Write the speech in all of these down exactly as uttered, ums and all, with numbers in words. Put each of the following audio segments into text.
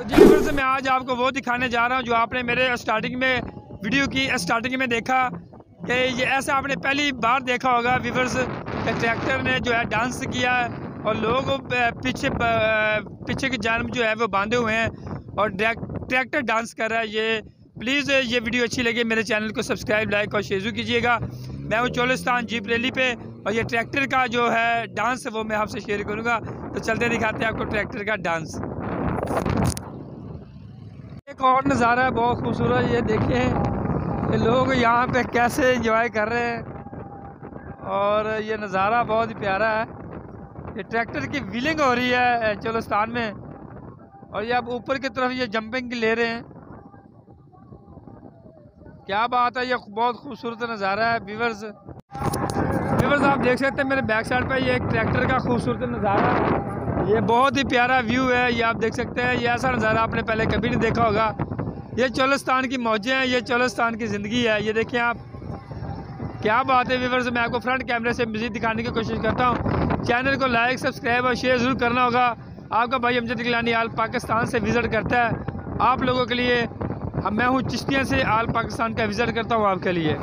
जी viewers, मैं आज आपको वो दिखाने जा रहा हूँ जो आपने मेरे स्टार्टिंग में वीडियो की स्टार्टिंग में देखा कि ये ऐसा आपने पहली बार देखा होगा व्यूअर्स कि ट्रैक्टर ने जो है डांस किया और लोग पीछे पीछे की जानब जो है वो बांधे हुए हैं और ट्रैक्टर डांस कर रहा है। ये प्लीज़ ये वीडियो अच्छी लगे मेरे चैनल को सब्सक्राइब लाइक और शेयर कीजिएगा। मैं हूँ चोलिस्तान जीप रैली पे और ये ट्रैक्टर का जो है डांस वो मैं आपसे शेयर करूँगा। तो चलते दिखाते हैं आपको ट्रैक्टर का डांस। एक और नज़ारा है बहुत खूबसूरत, ये देखिए ये लोग यहाँ पे कैसे एंजॉय कर रहे हैं और ये नज़ारा बहुत ही प्यारा है। ये ट्रैक्टर की व्हीलिंग हो रही है चोलिस्तान में और ये अब ऊपर की तरफ ये जंपिंग ले रहे हैं। क्या बात है, ये बहुत खूबसूरत नज़ारा है। व्यूअर्स व्यूअर्स आप देख सकते हैं मेरे बैक साइड पे ये एक ट्रैक्टर का खूबसूरत नज़ारा है। ये बहुत ही प्यारा व्यू है, ये आप देख सकते हैं। ये ऐसा नज़ारा आपने पहले कभी नहीं देखा होगा। ये चोलिस्तान की मौजें हैं, ये चोलिस्तान की ज़िंदगी है। ये देखें आप, क्या बात है व्यूअर्स। मैं आपको फ्रंट कैमरे से मज़ीद दिखाने की कोशिश करता हूँ। चैनल को लाइक सब्सक्राइब और शेयर ज़रूर करना होगा। आपका भाई अमजद गिलानी आल पाकिस्तान से विज़िट करता है आप लोगों के लिए। मैं हूँ चिश्तिया से आल पाकिस्तान का विज़िट करता हूँ आपके लिए।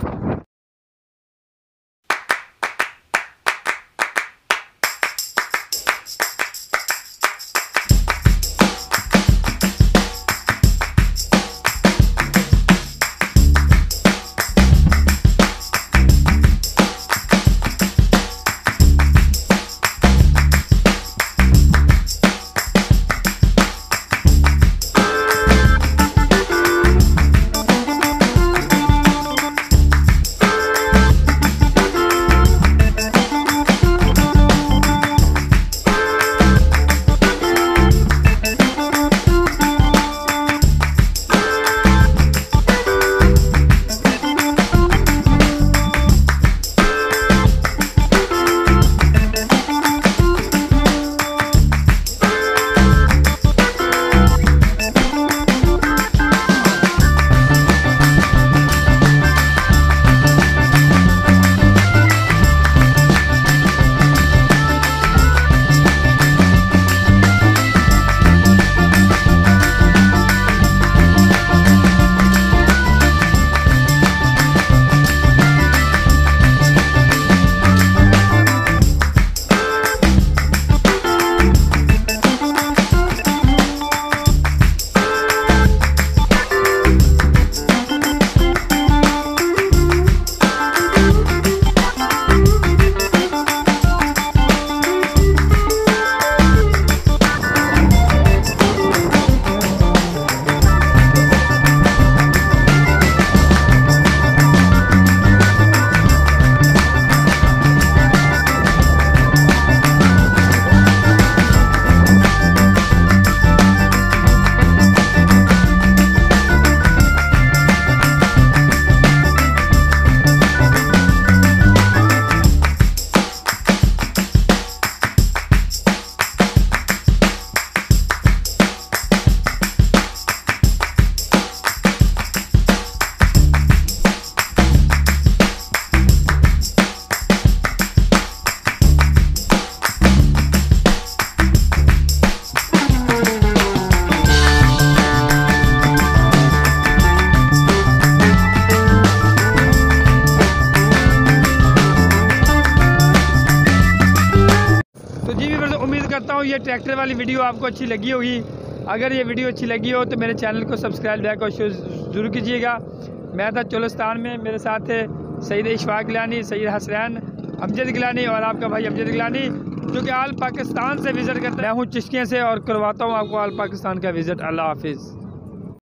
उम्मीद करता हूँ ये ट्रैक्टर वाली वीडियो आपको अच्छी लगी होगी। अगर ये वीडियो अच्छी लगी हो तो मेरे चैनल को सब्सक्राइब लाइक और शेयर ज़रूर कीजिएगा। मैं था चोलिस्तान में, मेरे साथ थे सईद इशफाक गिलानी, सईद हसरैन, अमजद गिलानी और आपका भाई अमजद गिलानी जो कि आल पाकिस्तान से विज़िट करता है। मैं हूँ चिश्तिया से और करवाता हूँ आपको आल पाकिस्तान का विज़िट। अल्लाह हाफिज़।